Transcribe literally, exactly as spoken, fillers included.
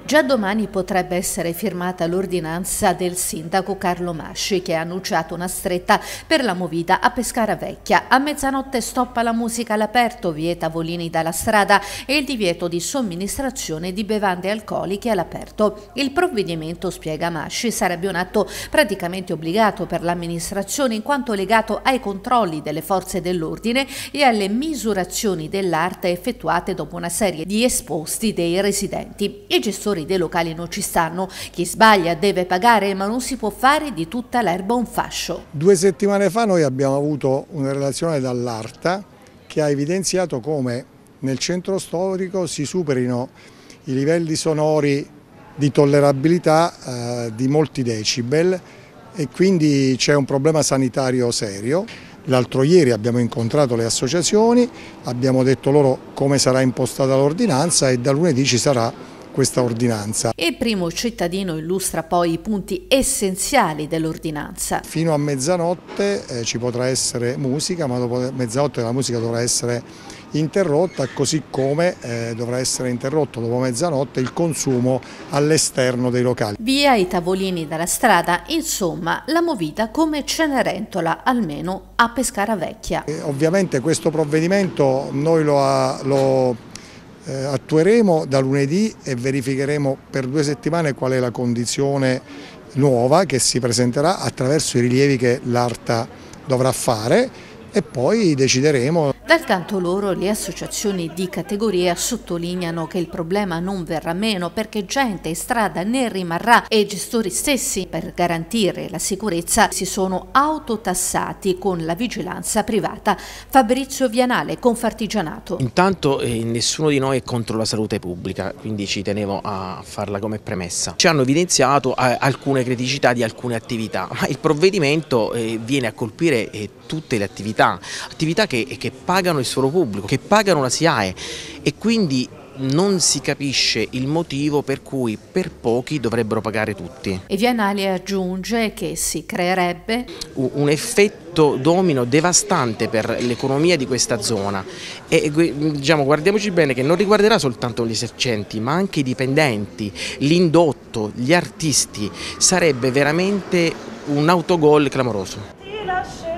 Già domani potrebbe essere firmata l'ordinanza del sindaco Carlo Masci, che ha annunciato una stretta per la movida a Pescara Vecchia. A mezzanotte stoppa la musica all'aperto, via tavolini dalla strada e il divieto di somministrazione di bevande alcoliche all'aperto. Il provvedimento, spiega Masci, sarebbe un atto praticamente obbligato per l'amministrazione in quanto legato ai controlli delle forze dell'ordine e alle misurazioni dell'arte effettuate dopo una serie di esposti dei residenti. I gestori dei locali non ci stanno, chi sbaglia deve pagare, ma non si può fare di tutta l'erba un fascio. Due settimane fa noi abbiamo avuto una relazione dall'Arta che ha evidenziato come nel centro storico si superino i livelli sonori di tollerabilità eh, di molti decibel e quindi c'è un problema sanitario serio. L'altro ieri abbiamo incontrato le associazioni, abbiamo detto loro come sarà impostata l'ordinanza e da lunedì ci sarà questa ordinanza. Il primo cittadino illustra poi i punti essenziali dell'ordinanza. Fino a mezzanotte eh, ci potrà essere musica, ma dopo mezzanotte la musica dovrà essere interrotta, così come eh, dovrà essere interrotto dopo mezzanotte il consumo all'esterno dei locali. Via i tavolini dalla strada, insomma la movida come Cenerentola, almeno a Pescara Vecchia. E ovviamente questo provvedimento noi lo, ha, lo Eh, attueremo da lunedì e verificheremo per due settimane qual è la condizione nuova che si presenterà attraverso i rilievi che l'Arta dovrà fare e poi decideremo. Dal canto loro le associazioni di categoria sottolineano che il problema non verrà meno perché gente in strada ne rimarrà e i gestori stessi, per garantire la sicurezza, si sono autotassati con la vigilanza privata. Fabrizio Vianale, Confartigianato. Intanto eh, nessuno di noi è contro la salute pubblica, quindi ci tenevo a farla come premessa. Ci hanno evidenziato eh, alcune criticità di alcune attività, ma il provvedimento eh, viene a colpire eh, tutte le attività, attività che, che pagano il suolo pubblico, che pagano la SIAE e quindi non si capisce il motivo per cui per pochi dovrebbero pagare tutti. E Vianale aggiunge che si creerebbe un effetto domino devastante per l'economia di questa zona e diciamo, guardiamoci bene che non riguarderà soltanto gli esercenti ma anche i dipendenti, l'indotto, gli artisti, sarebbe veramente un autogol clamoroso.